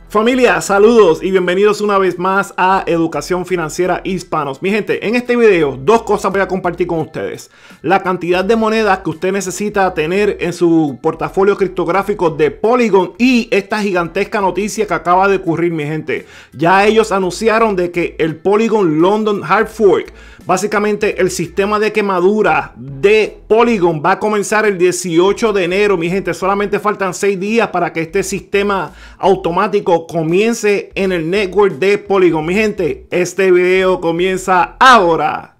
Familia, saludos y bienvenidos una vez más a Educación Financiera Hispanos. Mi gente, en este video dos cosas voy a compartir con ustedes. La cantidad de monedas que usted necesita tener en su portafolio criptográfico de Polygon y esta gigantesca noticia que acaba de ocurrir, mi gente. Ya ellos anunciaron de que el Polygon London Hard Fork, básicamente el sistema de quemadura de Polygon, va a comenzar el 18 de enero, mi gente. Solamente faltan 6 días para que este sistema automático comience en el network de Polygon. Mi gente, este video comienza ahora.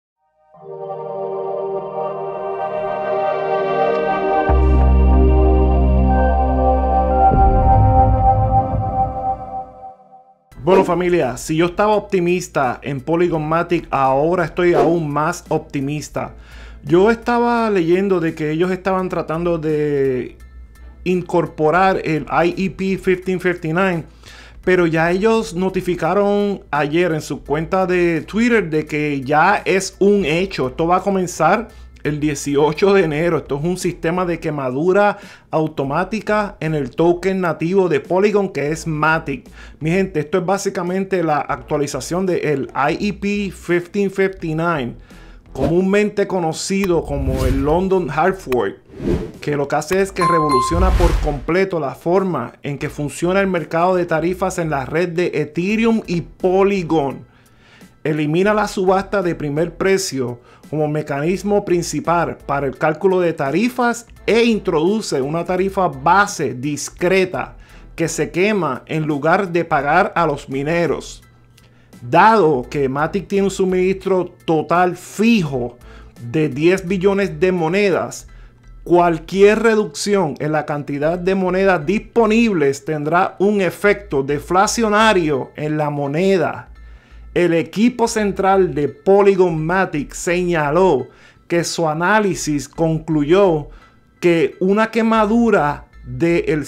Bueno, familia, si yo estaba optimista en Polygon Matic, ahora estoy aún más optimista. Yo estaba leyendo de que ellos estaban tratando de incorporar el IEP 1559, pero ya ellos notificaron ayer en su cuenta de Twitter de que ya es un hecho. Esto va a comenzar el 18 de enero. Esto es un sistema de quemadura automática en el token nativo de Polygon, que es Matic. Mi gente, esto es básicamente la actualización del IEP 1559, comúnmente conocido como el London Hard Fork, que lo que hace es que revoluciona por completo la forma en que funciona el mercado de tarifas en la red de Ethereum y Polygon. Elimina la subasta de primer precio como mecanismo principal para el cálculo de tarifas e introduce una tarifa base discreta que se quema en lugar de pagar a los mineros. Dado que Matic tiene un suministro total fijo de 10 billones de monedas, cualquier reducción en la cantidad de monedas disponibles tendrá un efecto deflacionario en la moneda. El equipo central de Polygon Matic señaló que su análisis concluyó que una quemadura del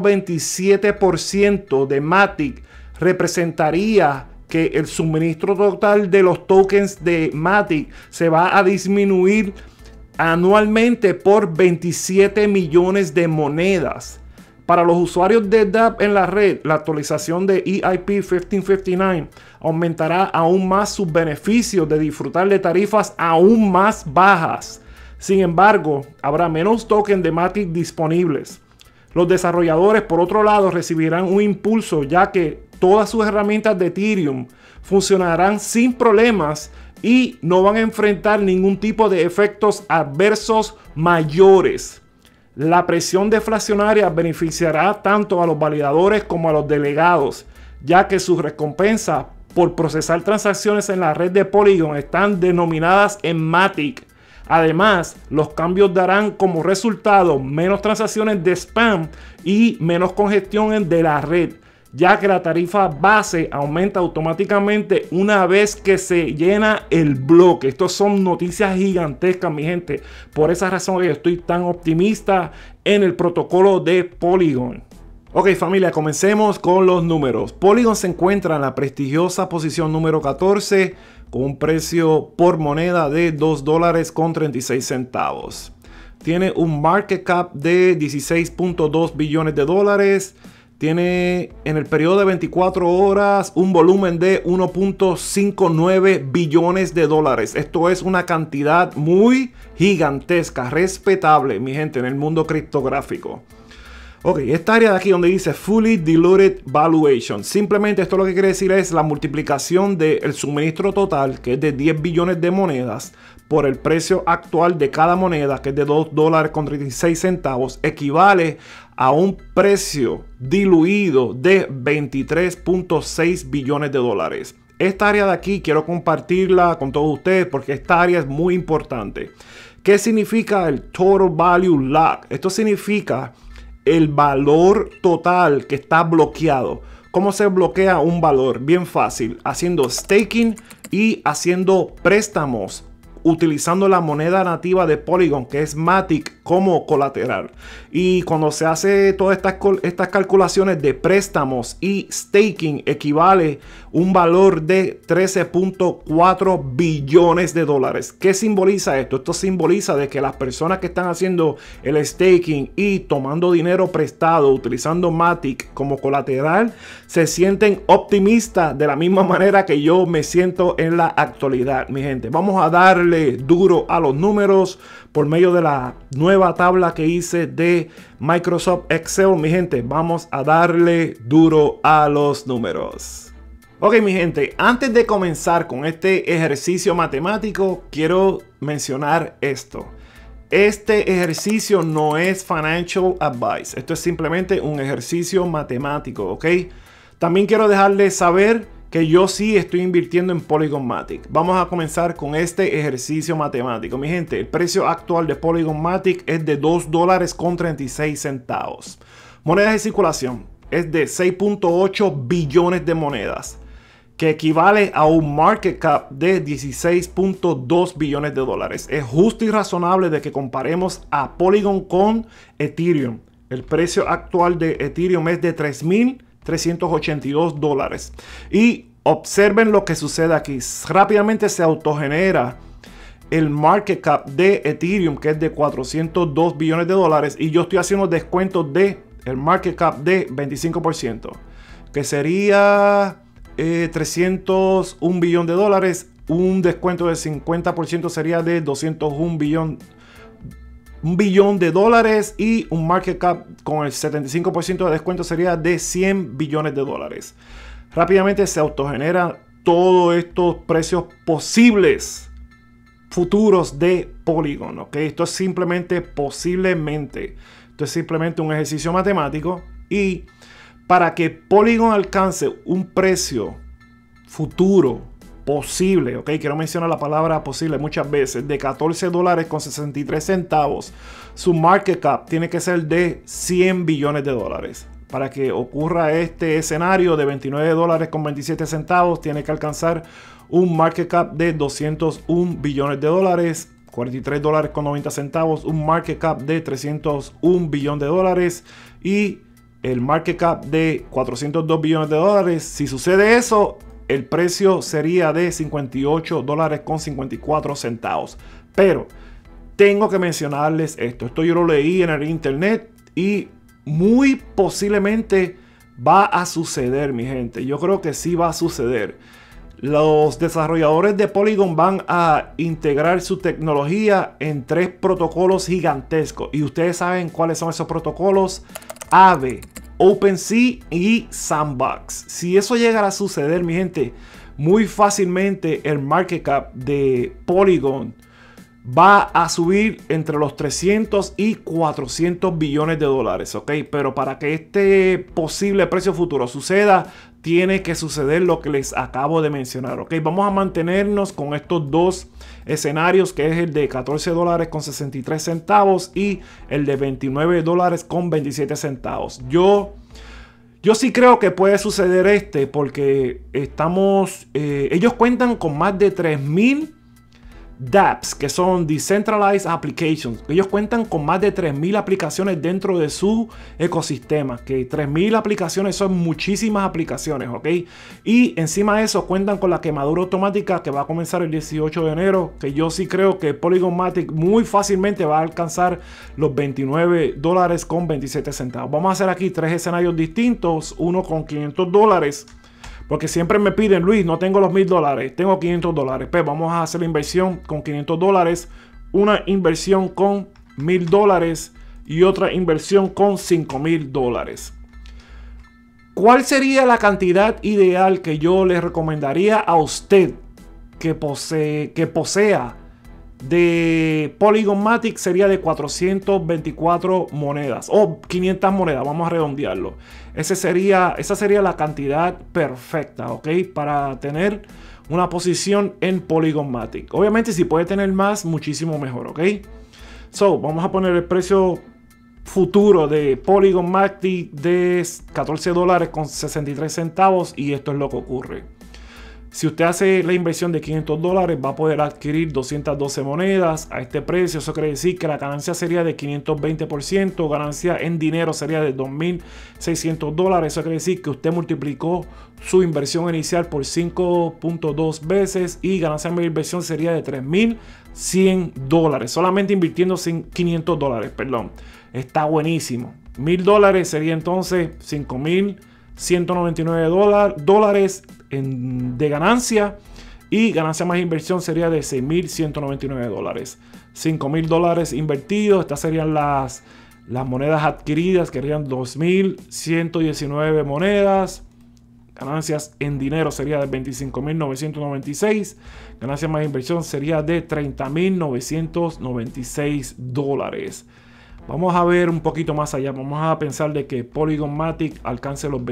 0.27% de Matic representaría que el suministro total de los tokens de Matic se va a disminuir anualmente por 27 millones de monedas. Para los usuarios de dApp en la red, la actualización de EIP 1559 aumentará aún más sus beneficios de disfrutar de tarifas aún más bajas. Sin embargo, habrá menos tokens de Matic disponibles. Los desarrolladores, por otro lado, recibirán un impulso, ya que todas sus herramientas de Ethereum funcionarán sin problemas y no van a enfrentar ningún tipo de efectos adversos mayores. La presión deflacionaria beneficiará tanto a los validadores como a los delegados, ya que sus recompensas por procesar transacciones en la red de Polygon están denominadas en Matic. Además, los cambios darán como resultado menos transacciones de spam y menos congestión de la red, ya que la tarifa base aumenta automáticamente una vez que se llena el bloque. Estos son noticias gigantescas, mi gente. Por esa razón que yo estoy tan optimista en el protocolo de Polygon. Ok, familia, comencemos con los números. Polygon se encuentra en la prestigiosa posición número 14 con un precio por moneda de $2.36. Tiene un market cap de 16.2 billones de dólares. Tiene en el periodo de 24 horas un volumen de 1.59 billones de dólares. Esto es una cantidad muy gigantesca, respetable, mi gente, en el mundo criptográfico. Ok, esta área de aquí donde dice Fully Diluted Valuation. Simplemente esto lo que quiere decir es la multiplicación del suministro total, que es de 10 billones de monedas, por el precio actual de cada moneda, que es de $2.36, equivale a un precio diluido de 23.6 billones de dólares. Esta área de aquí quiero compartirla con todos ustedes porque esta área es muy importante. ¿Qué significa el Total Value Lock? Esto significa el valor total que está bloqueado. ¿Cómo se bloquea un valor? Bien fácil, haciendo staking y haciendo préstamos utilizando la moneda nativa de Polygon, que es Matic, como colateral. Y cuando se hace todas estas calculaciones de préstamos y staking, equivale un valor de 13.4 billones de dólares. ¿Qué simboliza esto? Esto simboliza de que las personas que están haciendo el staking y tomando dinero prestado utilizando Matic como colateral se sienten optimistas de la misma manera que yo me siento en la actualidad, mi gente. Vamos a darle duro a los números por medio de la nueva tabla que hice de Microsoft Excel, mi gente. Vamos a darle duro a los números. Ok, mi gente, antes de comenzar con este ejercicio matemático, quiero mencionar esto. Este ejercicio no es financial advice. Esto es simplemente un ejercicio matemático, ¿ok? También quiero dejarles saber que yo sí estoy invirtiendo en Polygon Matic. Vamos a comenzar con este ejercicio matemático. Mi gente, el precio actual de Polygon Matic es de $2.36. Monedas de circulación es de 6.8 billones de monedas, que equivale a un market cap de 16.2 billones de dólares. Es justo y razonable de que comparemos a Polygon con Ethereum. El precio actual de Ethereum es de $3.382. Y observen lo que sucede aquí. Rápidamente se autogenera el market cap de Ethereum, que es de 402 billones de dólares. Y yo estoy haciendo descuentos de el market cap de 25%, que sería 301 billón de dólares. Un descuento del 50% sería de 201 billón. Un billón de dólares, y un market cap con el 75% de descuento sería de 100 billones de dólares. Rápidamente se autogenera todos estos precios posibles futuros de Polygon, ¿ok? Esto es simplemente posiblemente. Esto es simplemente un ejercicio matemático, y para que Polygon alcance un precio futuro posible, ok, quiero mencionar la palabra posible muchas veces, de $14.63, su market cap tiene que ser de 100 billones de dólares. Para que ocurra este escenario de $29.27, tiene que alcanzar un market cap de 201 billones de dólares, $43.90, un market cap de 301 billones de dólares y el market cap de 402 billones de dólares. Si sucede eso, el precio sería de $58.54. Pero tengo que mencionarles esto. Esto yo lo leí en el internet y muy posiblemente va a suceder, mi gente. Yo creo que sí va a suceder. Los desarrolladores de Polygon van a integrar su tecnología en 3 protocolos gigantescos. Y ustedes saben cuáles son esos protocolos: Aave, OpenSea y Sandbox. Si eso llegara a suceder, mi gente, muy fácilmente el market cap de Polygon va a subir entre los 300 y 400 billones de dólares, ¿ok? Pero para que este posible precio futuro suceda, tiene que suceder lo que les acabo de mencionar, ¿ok? Vamos a mantenernos con estos dos escenarios, que es el de $14.63 y el de $29.27. Yo sí creo que puede suceder porque ellos cuentan con más de 3.000 dApps, que son Decentralized Applications. Ellos cuentan con más de 3.000 aplicaciones dentro de su ecosistema, que 3.000 aplicaciones son muchísimas aplicaciones, ¿ok? Y encima de eso cuentan con la quemadura automática que va a comenzar el 18 de enero, que yo sí creo que Polygon Matic muy fácilmente va a alcanzar los $29.27. Vamos a hacer aquí 3 escenarios distintos, uno con $500. Porque siempre me piden: Luis, no tengo los $1.000, tengo $500. Pues vamos a hacer la inversión con $500, una inversión con $1.000 y otra inversión con $5.000. ¿Cuál sería la cantidad ideal que yo le recomendaría a usted que posea de Polygon Matic? Sería de 424 monedas o 500 monedas, vamos a redondearlo. Esa sería la cantidad perfecta, ¿ok? Para tener una posición en Polygon Matic. Obviamente, si puede tener más, muchísimo mejor, ¿ok? Vamos a poner el precio futuro de Polygon Matic de $14.63 y esto es lo que ocurre. Si usted hace la inversión de $500, va a poder adquirir 212 monedas a este precio. Eso quiere decir que la ganancia sería de 520%. Ganancia en dinero sería de $2.600. Eso quiere decir que usted multiplicó su inversión inicial por 5.2 veces. Y ganancia en inversión sería de $3.100. Solamente invirtiendo $500, perdón. Está buenísimo. $1.000 sería entonces $5.199 de ganancia, y ganancia más inversión sería de $6.199. $5.000 invertidos. Estas serían las monedas adquiridas, que serían 2.119 monedas. Ganancias en dinero sería de $25.996. Ganancia más inversión sería de $30.996. Vamos a ver un poquito más allá. Vamos a pensar de que Polygon Matic alcance los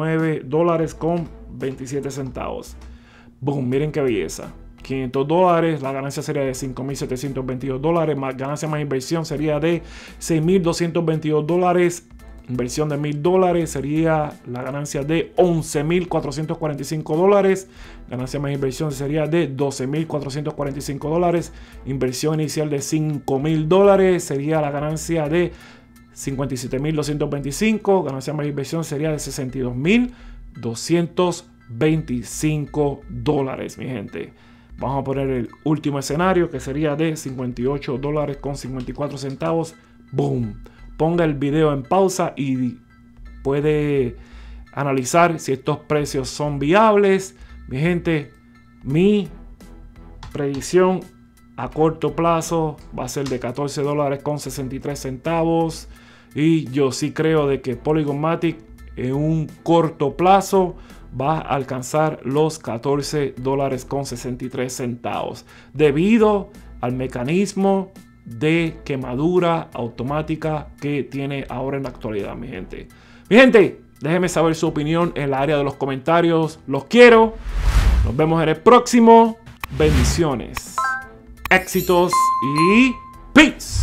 $29.27. Boom, miren qué belleza. $500, la ganancia sería de $5.722. Más ganancia más inversión sería de $6.222. Inversión de $1.000 sería la ganancia de $11.445. Ganancia más inversión sería de $12.445. Inversión inicial de $5.000 sería la ganancia de $57.225. Ganancia más inversión sería de $62.225, mi gente. Vamos a poner el último escenario, que sería de $58.54. Boom. Ponga el video en pausa y puede analizar si estos precios son viables. Mi gente, mi predicción a corto plazo va a ser de $14.63. Y yo sí creo de que Polygon Matic en un corto plazo va a alcanzar los $14.63 debido al mecanismo de quemadura automática que tiene ahora en la actualidad, mi gente. Mi gente, déjenme saber su opinión en el área de los comentarios. Los quiero. Nos vemos en el próximo. Bendiciones, éxitos y peace.